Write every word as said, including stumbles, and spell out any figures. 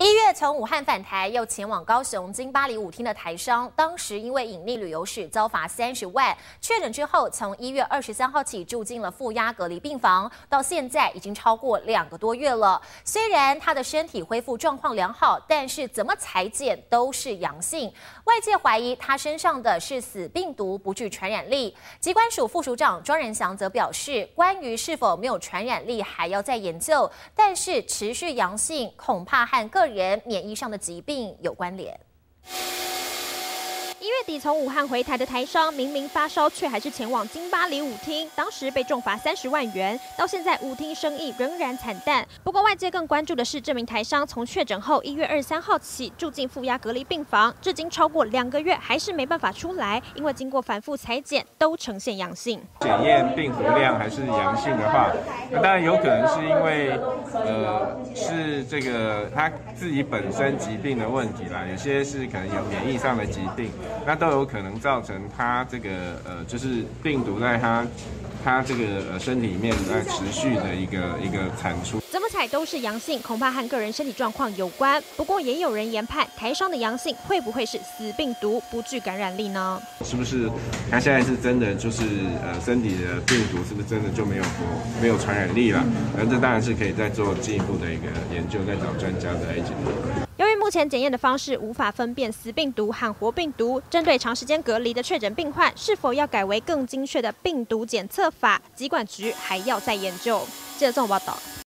一月从武汉返台，又前往高雄金巴黎舞厅的台商，当时因为隐匿旅游史遭罚三十万。确诊之后，从一月二十三号起住进了负压隔离病房，到现在已经超过两个多月了。虽然他的身体恢复状况良好，但是怎么采检都是阳性。外界怀疑他身上的是死病毒，不具传染力。疾管署副署长庄仁祥则表示，关于是否没有传染力还要再研究，但是持续阳性恐怕和个人免疫上的疾病有关联。 一月底从武汉回台的台商，明明发烧，却还是前往金巴黎舞厅，当时被重罚三十万元。到现在舞厅生意仍然惨淡。不过外界更关注的是，这名台商从确诊后一月二十三号起住进负压隔离病房，至今超过两个月还是没办法出来，因为经过反复采检都呈现阳性。 检验病毒量还是阳性的话，那当然有可能是因为呃是这个他自己本身疾病的问题啦，有些是可能有免疫上的疾病。那都有可能造成他这个呃，就是病毒在他他这个呃身体里面在持续的一个一个产出。 怎么采都是阳性，恐怕和个人身体状况有关。不过也有人研判，台商的阳性会不会是死病毒，不具感染力呢？ 是不是他现在是真的就是呃身体的病毒是不是真的就没有没有传染力了？那这当然是可以再做进一步的一个研究，再找专家的来检验。 由于目前检验的方式无法分辨死病毒和活病毒，针对长时间隔离的确诊病患，是否要改为更精确的病毒检测法，疾管局还要再研究。记者综合报道。